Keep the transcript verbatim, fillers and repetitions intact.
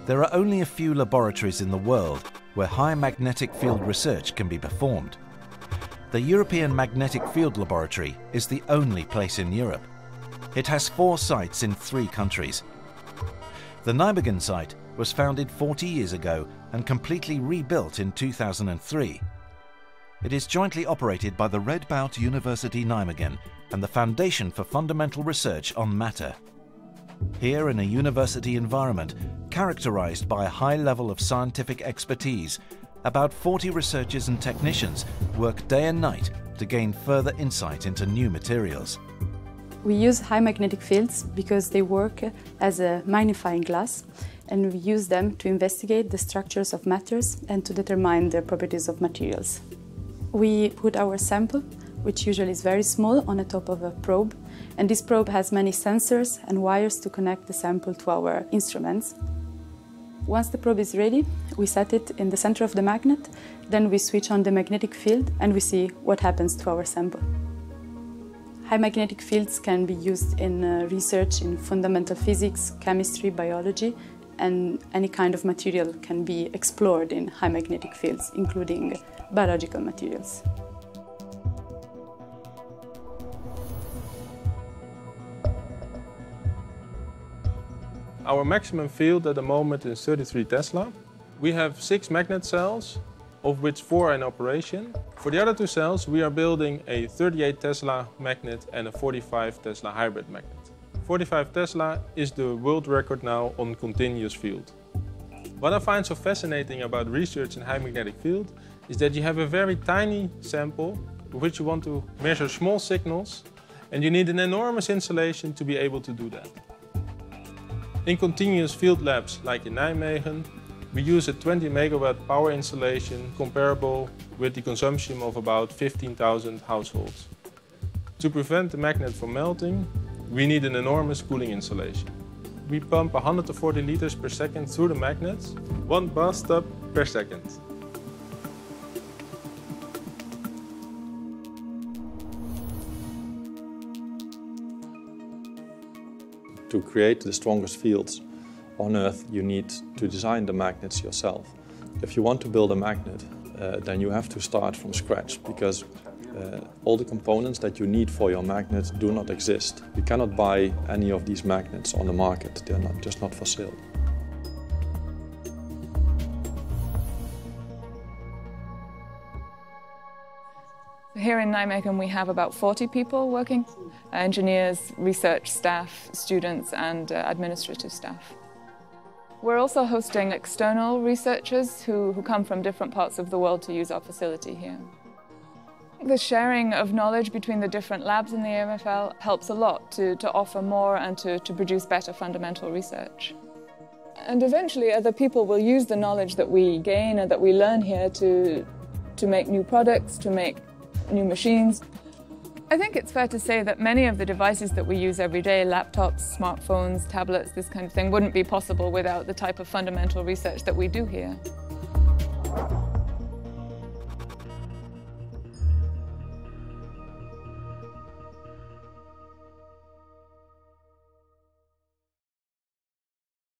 There are only a few laboratories in the world where high magnetic field research can be performed. The European Magnetic Field Laboratory is the only place in Europe. It has four sites in three countries. The Nijmegen site was founded forty years ago and completely rebuilt in two thousand three. It is jointly operated by the Radboud University Nijmegen and the Foundation for Fundamental Research on Matter. Here, in a university environment characterized by a high level of scientific expertise, about forty researchers and technicians work day and night to gain further insight into new materials. We use high magnetic fields because they work as a magnifying glass, and we use them to investigate the structures of matters and to determine the properties of materials. We put our sample, which usually is very small, on the top of a probe, and this probe has many sensors and wires to connect the sample to our instruments. Once the probe is ready, we set it in the center of the magnet, then we switch on the magnetic field and we see what happens to our sample. High magnetic fields can be used in uh, research in fundamental physics, chemistry, biology, and any kind of material can be explored in high magnetic fields, including biological materials. Our maximum field at the moment is thirty-three Tesla. We have six magnet cells, of which four are in operation. For the other two cells, we are building a thirty-eight Tesla magnet and a forty-five Tesla hybrid magnet. forty-five Tesla is the world record now on continuous field. What I find so fascinating about research in high magnetic field is that you have a very tiny sample with which you want to measure small signals, and you need an enormous installation to be able to do that. In continuous field labs like in Nijmegen, we use a twenty megawatt power installation comparable with the consumption of about fifteen thousand households. To prevent the magnet from melting, we need an enormous cooling installation. We pump one hundred forty liters per second through the magnets, one bathtub per second. To create the strongest fields on Earth, you need to design the magnets yourself. If you want to build a magnet, uh, then you have to start from scratch, because uh, all the components that you need for your magnet do not exist. You cannot buy any of these magnets on the market. They're not, just not for sale. Here in Nijmegen we have about forty people working, engineers, research staff, students and uh, administrative staff. We're also hosting external researchers who, who come from different parts of the world to use our facility here. The sharing of knowledge between the different labs in the A M F L helps a lot to, to offer more and to, to produce better fundamental research. And eventually other people will use the knowledge that we gain and that we learn here to, to make new products, to make new machines. I think it's fair to say that many of the devices that we use every day, laptops, smartphones, tablets, this kind of thing, wouldn't be possible without the type of fundamental research that we do here.